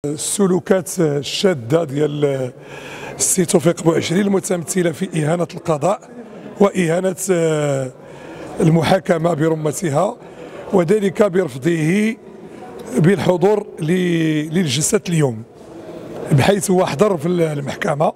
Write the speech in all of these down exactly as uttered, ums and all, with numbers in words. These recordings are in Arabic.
السلوكات الشاذة ديال السي توفيق بوعشري المتمثلة في إهانة القضاء وإهانة المحاكمة برمتها، وذلك برفضه بالحضور للجلسة اليوم، بحيث هو حضر في المحكمة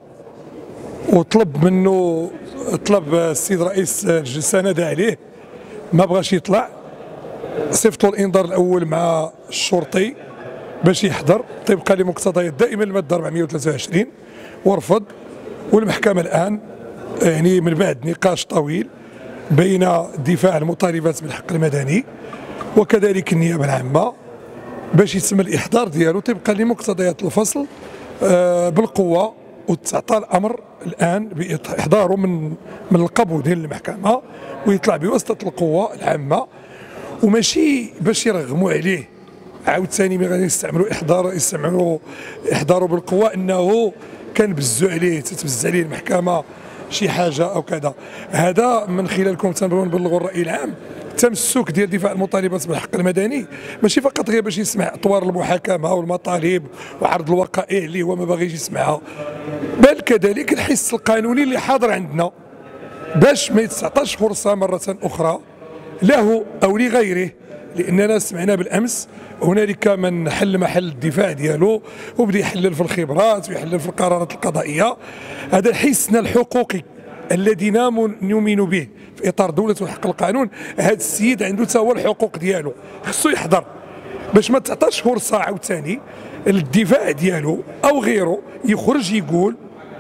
وطلب منه طلب السيد رئيس الجلسة نادى عليه ما بغاش يطلع، صيفطوا الإنذار الأول مع الشرطي باش يحضر طبقا لمقتضيات دائما الماده أربعمئة وثلاثة وعشرين ورفض. والمحكمه الان يعني من بعد نقاش طويل بين دفاع المطالبات بالحق المدني وكذلك النيابه العامه باش يتم الاحضار ديالو طبقا لمقتضيات الفصل آه بالقوه، وتعطى الامر الان باحضاره من من القبو ديال المحكمه ويطلع بواسطه القوه العامه، وماشي باش يرغموا عليه عاوتاني ملي غادي يستعملوا احضار يستعملوا احضاره بالقوه انه كان بزوا عليه تتبز عليه المحكمه شي حاجه او كذا. هذا من خلالكم تنبغيو نبلغوا الراي العام التمسك ديال دفاع المطالبات بالحق المدني ماشي فقط غير باش يسمع اطوار المحاكمه والمطالب وعرض الوقائع اللي هو ما باغيش يسمعها، بل كذلك الحس القانوني اللي حاضر عندنا باش ما يتعطاش فرصه مره اخرى له او لغيره، لاننا سمعنا بالامس هنالك من حل محل الدفاع ديالو وبدا يحلل في الخبرات ويحلل في القرارات القضائيه. هذا حسنا الحقوقي الذي نؤمن به في اطار دوله وحق القانون، هذا السيد عنده حتى هو الحقوق ديالو، خصو يحضر باش ما تعطاش فرصه عاوتاني للدفاع ديالو او غيره يخرج يقول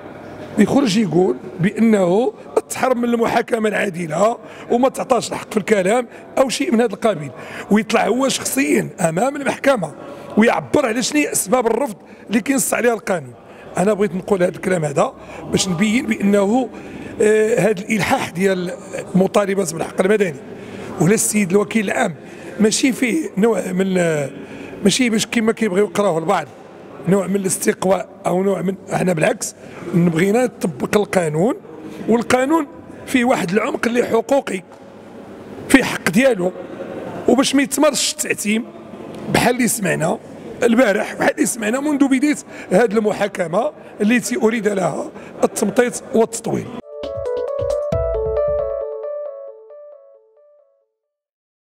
يخرج يقول بانه تحرم من المحاكمه العادله وما تعطاش الحق في الكلام او شيء من هذا القبيل، ويطلع هو شخصيا امام المحكمه ويعبر على شنو هي اسباب الرفض اللي كينص عليها القانون. انا بغيت نقول هذا الكلام هذا باش نبين بانه آه هذا الالحاح ديال المطالبات بالحق المدني ولا السيد الوكيل العام ماشي فيه نوع من آه ماشي باش كما كيبغيو يقراوه البعض نوع من الاستقواء او نوع من، احنا بالعكس بغينا نطبق القانون، والقانون فيه واحد العمق اللي حقوقي فيه حق ديالو، وباش ما يتمرش التعتيم بحال اللي سمعنا البارح بحال اللي سمعنا منذ بدايه هذه المحاكمه التي اريد لها التمطيط والتطويل.